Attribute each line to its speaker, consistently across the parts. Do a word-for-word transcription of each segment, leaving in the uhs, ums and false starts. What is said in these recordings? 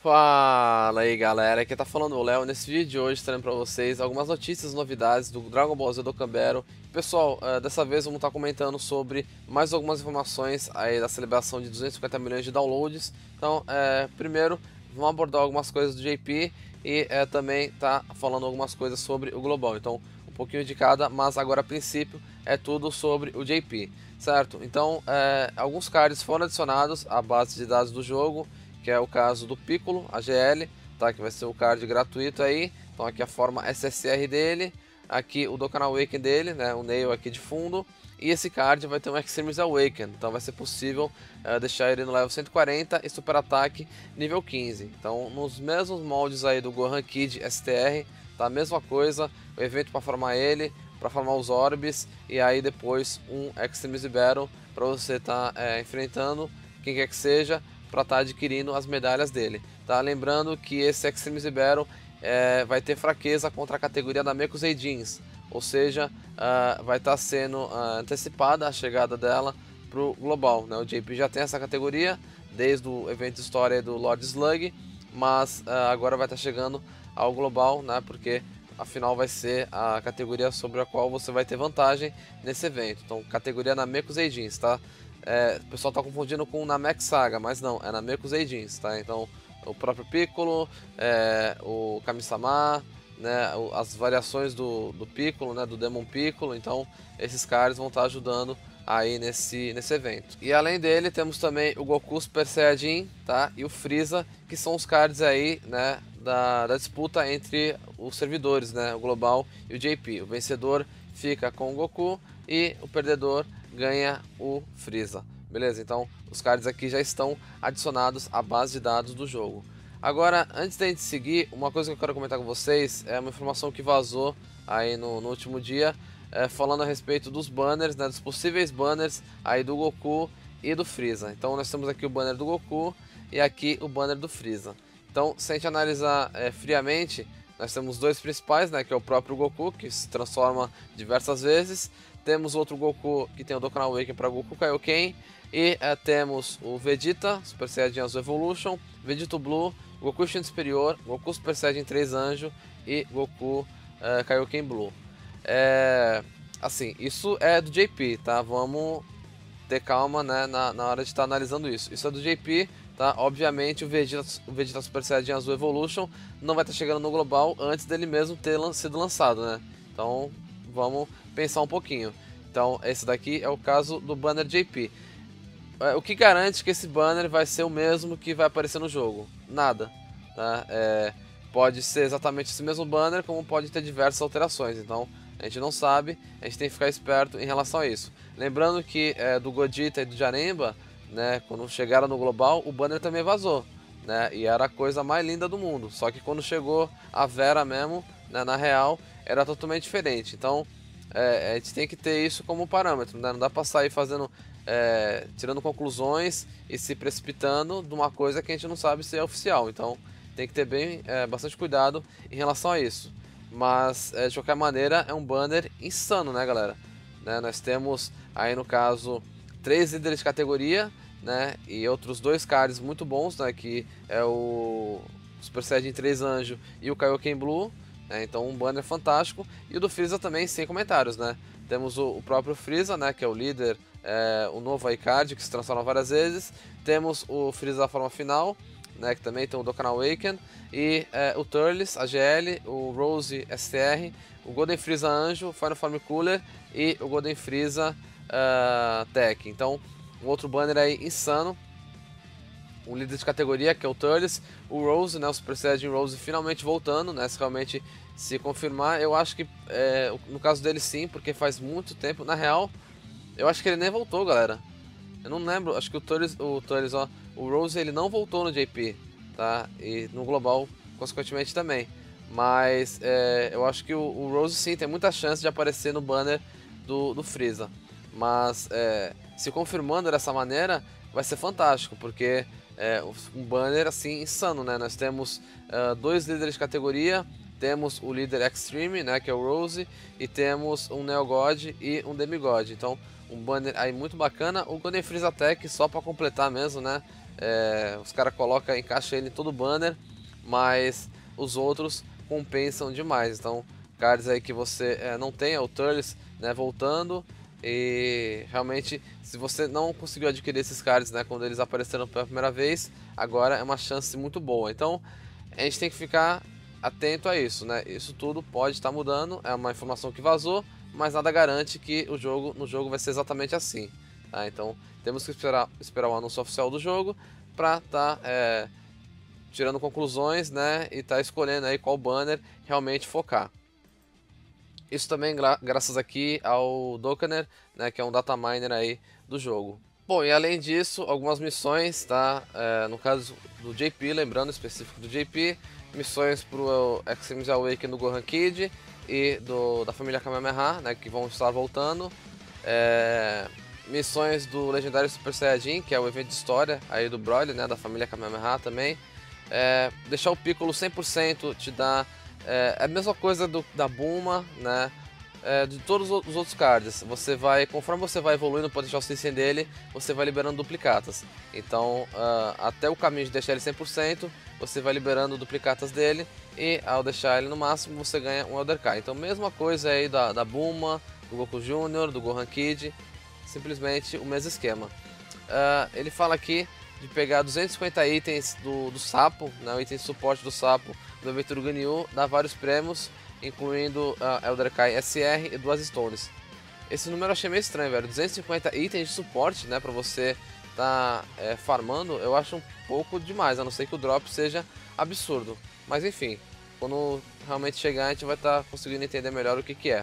Speaker 1: Fala aí galera, aqui tá falando o Léo. Nesse vídeo de hoje trazendo pra vocês algumas notícias e novidades do Dragon Ball Z Dokkan Battle. Pessoal, uh, dessa vez vamos estar comentando sobre mais algumas informações aí da celebração de duzentos e cinquenta milhões de downloads. Então, uh, primeiro vamos abordar algumas coisas do J P e uh, também tá falando algumas coisas sobre o Global. Então, um pouquinho de cada, mas agora a princípio é tudo sobre o J P, certo? Então, uh, alguns cards foram adicionados à base de dados do jogo, que é o caso do Piccolo, A G L, tá? Que vai ser o card gratuito aí. Então aqui a forma S S R dele, aqui o Dokkan Awaken dele, né? O Nail aqui de fundo. E esse card vai ter um Extremis Awaken, então vai ser possível uh, deixar ele no level cento e quarenta e super ataque nível quinze. Então nos mesmos moldes aí do Gohan Kid S T R, tá? A mesma coisa, o evento para farmar ele, para farmar os Orbs, e aí depois um Extremis Battle para você estar tá, é, enfrentando quem quer que seja, para estar tá adquirindo as medalhas dele, tá? Lembrando que esse Extremis Battle é, vai ter fraqueza contra a categoria da Mekus Jeans, ou seja, uh, vai estar tá sendo uh, antecipada a chegada dela para o Global, né? O J P já tem essa categoria desde o evento história do Lord Slug, mas uh, agora vai estar tá chegando ao Global, né? Porque afinal vai ser a categoria sobre a qual você vai ter vantagem nesse evento. Então, categoria na Mekus Jeans, tá? É, o pessoal tá confundindo com Namek Saga, mas não, é Namekus Jeans, tá? Então, o próprio Piccolo, é, o Kami-sama, né, as variações do, do Piccolo, né, do Demon Piccolo, então esses caras vão estar tá ajudando aí nesse, nesse evento. E além dele, temos também o Goku Super Saiyajin, tá? E o Freeza, que são os cards aí, né, da, da disputa entre os servidores, né, o Global e o J P. O vencedor fica com o Goku e o perdedor ganha o Freeza, beleza? Então os cards aqui já estão adicionados à base de dados do jogo. Agora, antes da gente seguir, uma coisa que eu quero comentar com vocês é uma informação que vazou aí no, no último dia, é, falando a respeito dos banners, né, dos possíveis banners aí do Goku e do Freeza. Então nós temos aqui o banner do Goku e aqui o banner do Freeza. Então, se a gente analisar é, friamente, nós temos dois principais, né, que é o próprio Goku, que se transforma diversas vezes. Temos outro Goku que tem o Dokkan Awaken para Goku Kaioken. E é, temos o Vegeta, Super Saiyajin Azul Evolution, Vegeta Blue, Goku Instinto Superior, Goku Super Saiyajin três Anjo e Goku é, Kaioken Blue. É, assim, isso é do J P, tá? Vamos ter calma, né, na, na hora de estar tá analisando isso. Isso é do J P, tá? Obviamente o Vegeta, o Vegeta Super Saiyajin Azul Evolution não vai estar tá chegando no global antes dele mesmo ter lan sido lançado, né? Então vamos pensar um pouquinho. Então esse daqui é o caso do banner J P. O que garante que esse banner vai ser o mesmo que vai aparecer no jogo? Nada, tá? É, pode ser exatamente esse mesmo banner, como pode ter diversas alterações. Então a gente não sabe, a gente tem que ficar esperto em relação a isso. Lembrando que é, do Gogeta e do Janemba, né, quando chegaram no global, o banner também vazou, né? E era a coisa mais linda do mundo. Só que quando chegou a Vera mesmo, né, na real, era totalmente diferente. Então é, a gente tem que ter isso como parâmetro, né? Não dá pra sair fazendo, é, tirando conclusões e se precipitando de uma coisa que a gente não sabe se é oficial. Então tem que ter bem, é, bastante cuidado em relação a isso. Mas é, de qualquer maneira é um banner insano, né, galera? Né, nós temos aí no caso três líderes de categoria, né, e outros dois cards muito bons, né, que é o Super Saiyajin três Anjo e o Kaioken Blue. É, então um banner fantástico. E o do Freeza também, sem comentários, né? Temos o, o próprio Freeza, né, que é o líder, é, o novo iCard, que se transforma várias vezes. Temos o Freeza da forma final, né, que também tem o Dokkan Awaken. E é, o Turles, A G L, o Rose S T R, o Golden Freeza Anjo, Final Form Cooler e o Golden Freeza uh, Tech. Então, um outro banner aí insano. Um líder de categoria, que é o Turles, o Rose, né, o Super Saiyajin Rose finalmente voltando, né, se realmente se confirmar. Eu acho que, é, no caso dele sim, porque faz muito tempo, na real, eu acho que ele nem voltou, galera. Eu não lembro, acho que o Turles, o Turles, ó, o Rose, ele não voltou no J P, tá, e no Global, consequentemente também. Mas, é, eu acho que o, o Rose sim tem muita chance de aparecer no banner do, do Freeza. Mas, é, se confirmando dessa maneira, vai ser fantástico, porque é um banner assim insano, né? Nós temos uh, dois líderes de categoria, temos o líder Extreme, né, que é o Rose, e temos um Neo God e um Demigod. Então, um banner aí muito bacana. O Golden Freeza Tech, só para completar mesmo, né? é, os caras colocam, encaixam ele em todo o banner, mas os outros compensam demais. Então, cards aí que você é, não tem, é o Turles, né, voltando. E realmente, se você não conseguiu adquirir esses cards, né, quando eles apareceram pela primeira vez, agora é uma chance muito boa. Então, a gente tem que ficar atento a isso, né? Isso tudo pode estar mudando, é uma informação que vazou, mas nada garante que o jogo no jogo vai ser exatamente assim. Tá? Então, temos que esperar, esperar o anúncio oficial do jogo para estar tá, é, tirando conclusões, né, e tá escolhendo aí qual banner realmente focar. Isso também gra graças aqui ao Dokener, né, que é um data miner aí do jogo. Bom, e além disso, algumas missões, tá? É, no caso do J P, lembrando específico do J P, missões pro Extremes Awakening do Gohan Kid e do, da família Kamehameha, né, que vão estar voltando. É, missões do Legendário Super Saiyajin, que é o evento de história aí do Broly, né, da família Kamehameha também. É, deixar o Piccolo cem por cento te dá é, é a mesma coisa do, da Bulma, né, é, de todos os outros cards. Você vai, conforme você vai evoluindo o potencial System dele, você vai liberando duplicatas. Então, uh, até o caminho de deixar ele cem por cento, você vai liberando duplicatas dele, e ao deixar ele no máximo, você ganha um Elder Kai. Então, mesma coisa aí da, da Bulma, do Goku Júnior, do Gohan Kid, simplesmente o mesmo esquema. Uh, ele fala aqui de pegar duzentos e cinquenta itens do, do sapo, né, o item de suporte do sapo do evento do Ganyu, dá vários prêmios, incluindo uh, Elder Kai S R e duas Stones. Esse número eu achei meio estranho, velho. duzentos e cinquenta itens de suporte, né, pra você tá é, farmando, eu acho um pouco demais, a não ser que o drop seja absurdo. Mas enfim, quando realmente chegar a gente vai estar tá conseguindo entender melhor o que que é.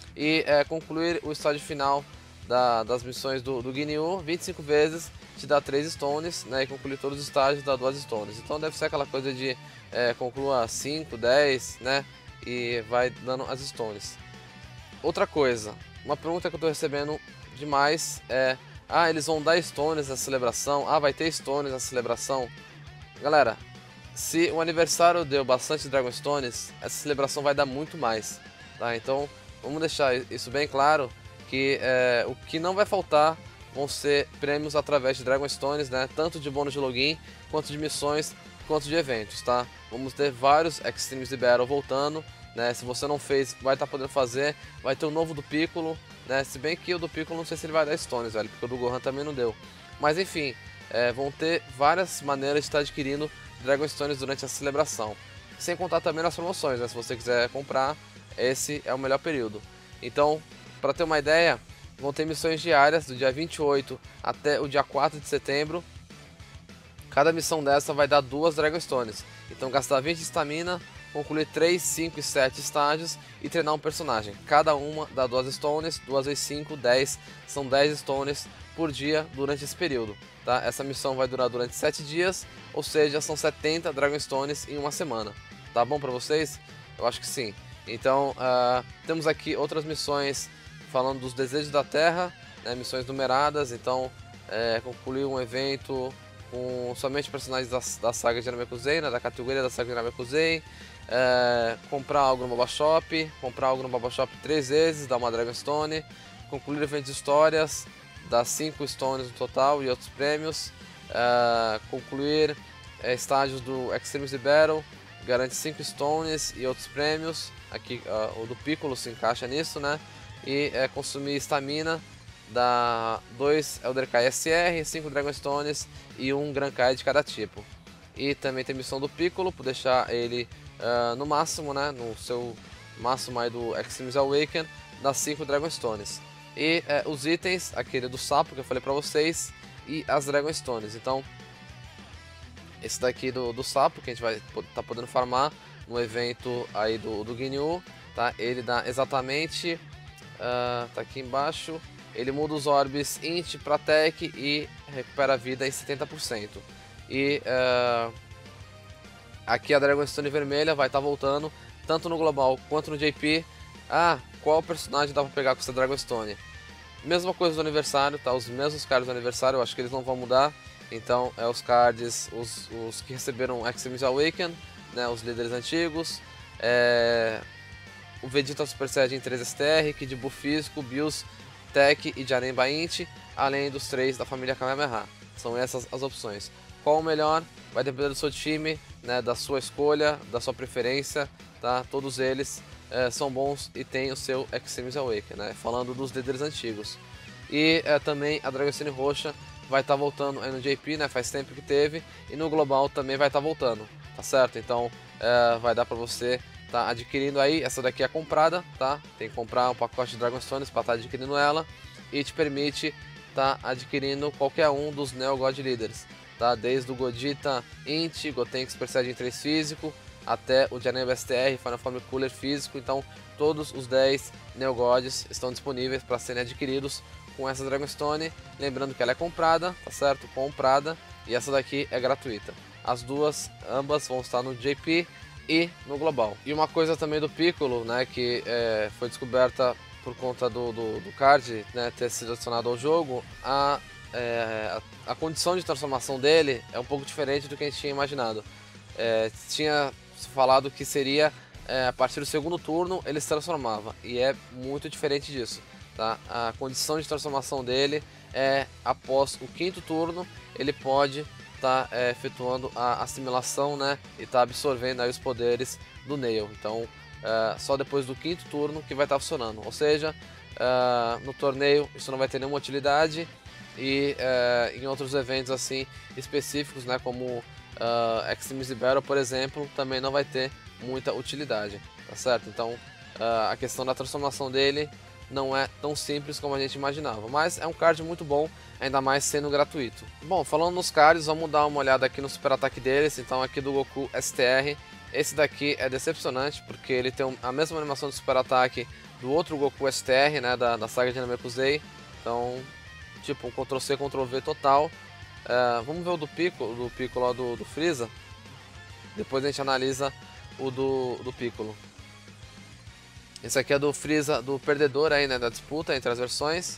Speaker 1: E é, concluir o estágio final da, das missões do, do Ginyu vinte e cinco vezes, te dá três Stones, né, e concluir todos os estágios dá duas Stones. Então deve ser aquela coisa de é, conclua cinco, dez, né, e vai dando as Stones. Outra coisa, uma pergunta que eu estou recebendo demais é: ah, eles vão dar Stones na celebração? Ah, vai ter Stones na celebração? Galera, se o aniversário deu bastante Dragon Stones, essa celebração vai dar muito mais, tá? Então vamos deixar isso bem claro, que é, o que não vai faltar vão ser prêmios através de Dragon Stones, né? Tanto de bônus de login, quanto de missões, quanto de eventos, tá? Vamos ter vários Extremes de Battle voltando, né? Se você não fez, vai estar tá podendo fazer. Vai ter o novo do Piccolo, né? Se bem que o do Piccolo não sei se ele vai dar Stones, velho, porque o do Gohan também não deu. Mas enfim, é, vão ter várias maneiras de estar adquirindo Dragon Stones durante a celebração. Sem contar também nas promoções, né? Se você quiser comprar, esse é o melhor período. Então, para ter uma ideia, vão ter missões diárias do dia vinte e oito até o dia quatro de setembro. Cada missão dessa vai dar duas Dragon Stones. Então gastar vinte de estamina, concluir três, cinco e sete estágios e treinar um personagem. Cada uma dá duas Stones, duas vezes cinco, dez. São dez Stones por dia durante esse período. Tá? Essa missão vai durar durante sete dias, ou seja, são setenta Dragon Stones em uma semana. Tá bom para vocês? Eu acho que sim. Então, uh, temos aqui outras missões falando dos desejos da Terra, né, missões numeradas. Então, é, concluir um evento com somente personagens da, da saga de Namekusei, né, da categoria da saga de Namekusei, é, comprar algo no Boba Shop, comprar algo no Boba Shop três vezes, dar uma Dragon Stone, concluir eventos de histórias, dar cinco Stones no total e outros prêmios, é, concluir é, estágios do Extremes de Battle, garante cinco Stones e outros prêmios. Aqui uh, o do Piccolo se encaixa nisso, né? E é, consumir estamina, dá dois Elder Kai S R, cinco Dragon Stones e um Gran Kai de cada tipo. E também tem missão do Piccolo, por deixar ele uh, no máximo, né? No seu máximo aí do Extremes Awaken, dá cinco Dragon Stones. E uh, os itens, aquele do sapo que eu falei pra vocês, e as Dragon Stones. Então, esse daqui do, do sapo, que a gente vai tá podendo farmar no evento aí do, do Ginyu, tá? Ele dá exatamente, uh, tá aqui embaixo, ele muda os orbes int para tech e recupera a vida em setenta por cento. E uh, aqui a Dragon Stone vermelha vai estar tá voltando, tanto no global quanto no J P. Ah, qual personagem dá para pegar com essa Dragon Stone? Mesma coisa do aniversário, tá? Os mesmos cards do aniversário, eu acho que eles não vão mudar. Então, é os cards, os, os que receberam Extremes Awaken, né, os líderes antigos, é, o Vegeta Super Saiyajin três S T R, Kid Buu físico, Bills, Tech e Janemba Int, além dos três da família Kamehameha. São essas as opções. qual o melhor? Vai depender do seu time, né, da sua escolha, da sua preferência, tá? Todos eles é, são bons e tem o seu Extremes Awakening, né? Falando dos líderes antigos. E é, também a Dragocene Roxa vai estar tá voltando aí no J P, né? Faz tempo que teve, e no Global também vai estar tá voltando, tá certo? Então é, vai dar para você tá adquirindo aí. Essa daqui é comprada, tá? Tem que comprar um pacote de Dragonstones para estar tá adquirindo ela, e te permite tá adquirindo qualquer um dos Neo God Leaders, tá? Desde o Godita Int, Gotenks Super Saiyajin três físico, até o Janeba S T R, Final Form Cooler físico. Então todos os dez Neo Gods estão disponíveis para serem adquiridos com essa Dragonstone. Lembrando que ela é comprada, tá certo? Comprada, e essa daqui é gratuita. As duas, ambas vão estar no J P e no Global. E uma coisa também do Piccolo, né, que é, foi descoberta por conta do, do, do card, né, ter sido adicionado ao jogo, a, é, a, a condição de transformação dele é um pouco diferente do que a gente tinha imaginado. É, tinha falado que seria é, a partir do segundo turno ele se transformava, e é muito diferente disso, tá? A condição de transformação dele é após o quinto turno, ele pode estar tá, é, efetuando a assimilação, né, e tá absorvendo aí os poderes do Nail. Então é, só depois do quinto turno que vai estar tá funcionando, ou seja, é, no torneio isso não vai ter nenhuma utilidade, e é, em outros eventos assim específicos, né, como Uh, Extremes Battle, por exemplo, também não vai ter muita utilidade, tá certo? Então uh, a questão da transformação dele não é tão simples como a gente imaginava, mas é um card muito bom, ainda mais sendo gratuito. Bom, falando nos cards, vamos dar uma olhada aqui no super ataque deles. Então aqui do Goku S T R, esse daqui é decepcionante, porque ele tem a mesma animação de super ataque do outro Goku S T R, né, da, da saga de Namekusei. Então, tipo, um control C, control V total. Uh, vamos ver o do Piccolo, do Piccolo lá do, do Freeza. Depois a gente analisa o do, do Piccolo. Esse aqui é do Freeza, do perdedor aí, né, da disputa entre as versões.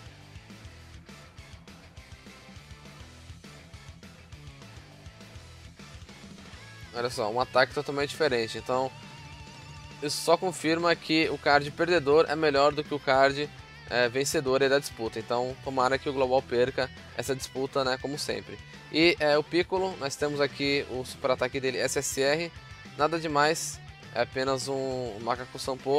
Speaker 1: Olha só, um ataque totalmente diferente. Então isso só confirma que o card perdedor é melhor do que o card É, vencedor aí da disputa. Então tomara que o Global perca essa disputa, né, como sempre. E é, o Piccolo, nós temos aqui o super ataque dele S S R, nada demais, é apenas um macaco Sampo.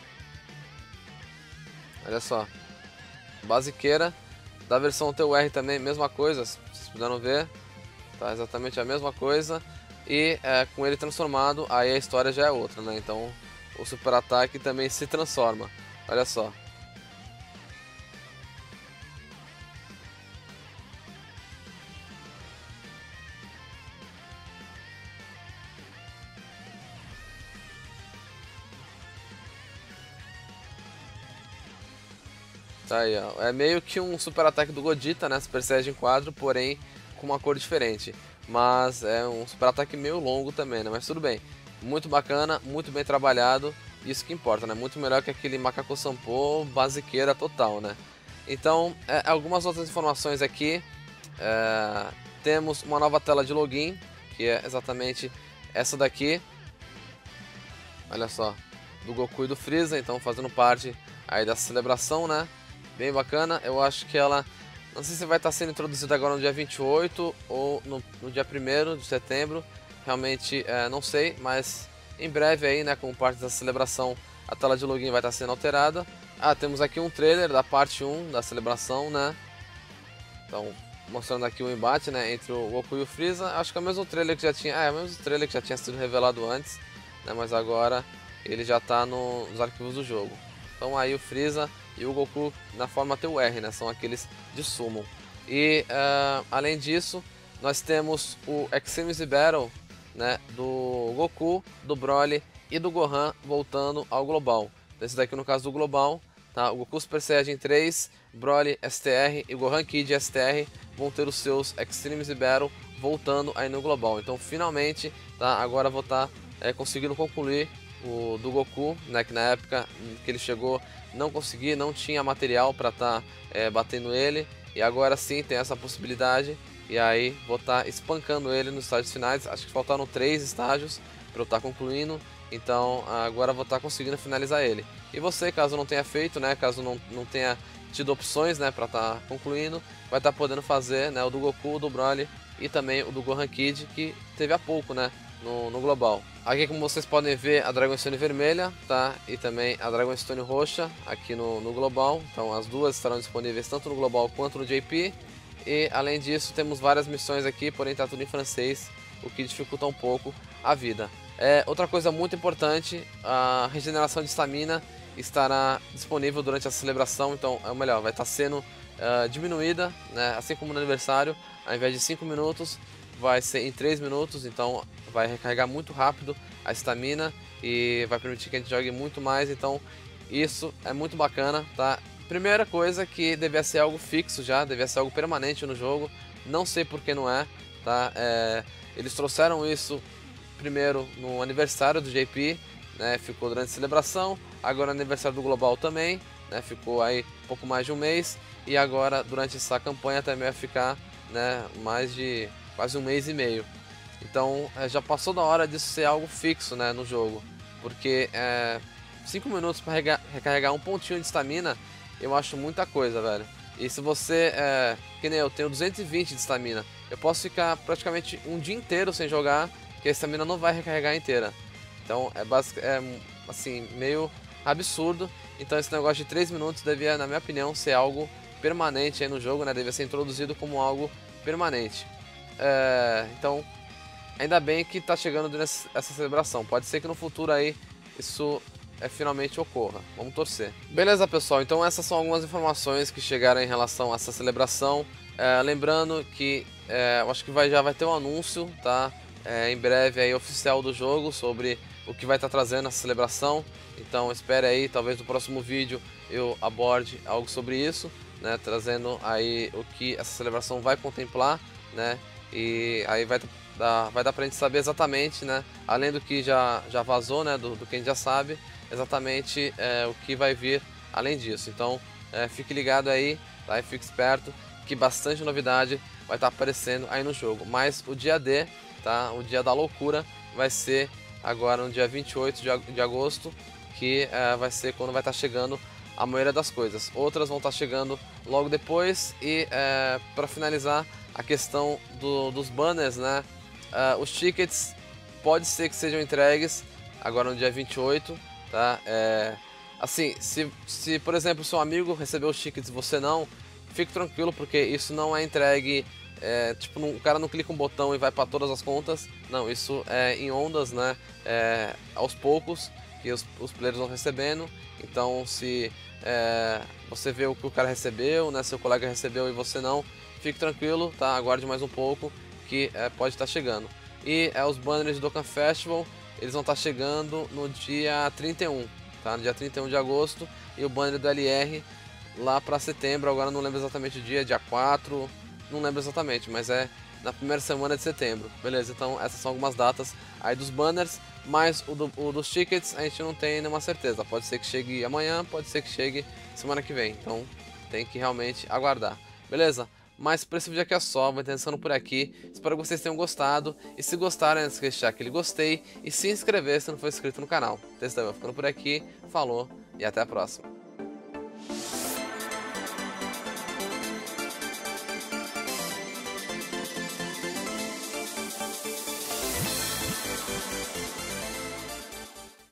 Speaker 1: Olha só, basiqueira. Da versão T U R também, mesma coisa, se vocês puderam ver, tá exatamente a mesma coisa. E é, com ele transformado, aí a história já é outra, né? Então o super ataque também se transforma. Olha só. Tá aí, ó. É meio que um super ataque do Godita, né? Super Saiyajin quatro, porém com uma cor diferente. Mas é um super ataque meio longo também, né? Mas tudo bem. Muito bacana, muito bem trabalhado. Isso que importa, né? Muito melhor que aquele Macaco Sampo basiqueira total, né? Então, é, algumas outras informações aqui. É, temos uma nova tela de login, que é exatamente essa daqui. Olha só, do Goku e do Freeza, então fazendo parte aí da celebração, né? Bem bacana. Eu acho que ela, não sei se vai estar sendo introduzida agora no dia vinte e oito ou no, no dia primeiro de setembro. Realmente é, não sei, mas em breve aí, né, como parte da celebração, a tela de login vai estar sendo alterada. Ah, temos aqui um trailer da parte um da celebração, né? Então, mostrando aqui o embate, né, entre o Goku e o Freeza. Acho que é o mesmo trailer que já tinha, ah, é o mesmo trailer que já tinha sido revelado antes, né, mas agora ele já está no, nos arquivos do jogo. Então aí o Freeza e o Goku na forma T U R, né, são aqueles de Summon. E uh, além disso, nós temos o Extremes Battle, né, do Goku, do Broly e do Gohan voltando ao Global. Esse daqui no caso do Global, tá? O Goku Super Saiyajin três, Broly S T R e Gohan Kid S T R vão ter os seus Extremes Battle voltando aí no Global. Então finalmente, tá? Agora vou estar tá, é, conseguindo concluir o do Goku, né, que na época que ele chegou não consegui, não tinha material para estar tá, é, batendo ele, e agora sim tem essa possibilidade, e aí vou estar tá espancando ele nos estágios finais. Acho que faltaram três estágios para eu estar tá concluindo, então agora vou estar tá conseguindo finalizar ele. E você, caso não tenha feito, né, caso não, não tenha tido opções, né, para estar tá concluindo, vai estar tá podendo fazer, né, o do Goku, do Broly e também o do Gohan Kid, que teve há pouco, né, no, no global. Aqui, como vocês podem ver, a Dragonstone vermelha, tá, e também a Dragonstone roxa aqui no, no global. Então as duas estarão disponíveis tanto no global quanto no J P. E além disso, temos várias missões aqui, porém tá tudo em francês, o que dificulta um pouco a vida. É, outra coisa muito importante, a regeneração de estamina estará disponível durante a celebração, então é o melhor, vai estar sendo uh, diminuída, né, assim como no aniversário, ao invés de cinco minutos, vai ser em três minutos, então vai recarregar muito rápido a estamina e vai permitir que a gente jogue muito mais, então isso é muito bacana, tá? Primeira coisa que devia ser algo fixo já, devia ser algo permanente no jogo, não sei por que não é, tá? É, eles trouxeram isso primeiro no aniversário do J P, né, ficou durante a celebração, agora no aniversário do Global também, né, ficou aí pouco mais de um mês, e agora durante essa campanha também vai ficar, né, mais de quase um mês e meio. Então é, já passou da hora disso ser algo fixo, né, no jogo, porque é, cinco minutos para recarregar um pontinho de estamina, eu acho muita coisa, velho. E se você, é, que nem eu, tenho duzentos e vinte de estamina, eu posso ficar praticamente um dia inteiro sem jogar, que a estamina não vai recarregar inteira. Então é, basic, é assim, meio absurdo. Então esse negócio de três minutos devia, na minha opinião, ser algo permanente aí no jogo, né? Devia ser introduzido como algo permanente. É, então, ainda bem que tá chegando essa celebração. Pode ser que no futuro aí isso é, finalmente ocorra. Vamos torcer. Beleza, pessoal? Então essas são algumas informações que chegaram em relação a essa celebração. É, lembrando que é, eu acho que vai, já vai ter um anúncio, tá? É, em breve aí oficial do jogo sobre o que vai estar trazendo essa celebração. Então espere aí, talvez no próximo vídeo eu aborde algo sobre isso, né? Trazendo aí o que essa celebração vai contemplar, né? E aí vai dar, vai dar pra gente saber exatamente, né? Além do que já, já vazou, né? Do, do que a gente já sabe, exatamente é, o que vai vir além disso. Então é, fique ligado aí, tá? E fique esperto que bastante novidade vai estar aparecendo aí no jogo. Mas o dia D, tá? O dia da loucura vai ser agora no dia vinte e oito de agosto, que é, vai ser quando vai estar chegando a maioria das coisas. Outras vão estar chegando logo depois. E é, para finalizar a questão do, dos banners, né? É, os tickets pode ser que sejam entregues agora no dia vinte e oito, tá? É, assim, se, se por exemplo seu amigo recebeu os tickets e você não, fique tranquilo, porque isso não é entregue. É, tipo, o cara não clica um botão e vai para todas as contas. Não, isso é em ondas, né? É, aos poucos que os, os players vão recebendo. Então, se é, você vê o que o cara recebeu, né? Seu colega recebeu e você não, fique tranquilo, tá? Aguarde mais um pouco que é, pode estar chegando. E é, os banners do Dokkan Festival, eles vão estar chegando no dia trinta e um, tá? No dia trinta e um de agosto. E o banner do L R lá para setembro, agora não lembro exatamente o dia, dia quatro. Não lembro exatamente, mas é na primeira semana de setembro. Beleza, então essas são algumas datas aí dos banners, mas o, do, o dos tickets a gente não tem nenhuma certeza. Pode ser que chegue amanhã, pode ser que chegue semana que vem. Então tem que realmente aguardar. Beleza? Mas por esse vídeo aqui é só, vou intenção por aqui. Espero que vocês tenham gostado. E se gostaram, não esqueça de deixar aquele gostei e se inscrever se não for inscrito no canal. Então, vai ficando por aqui. Falou e até a próxima.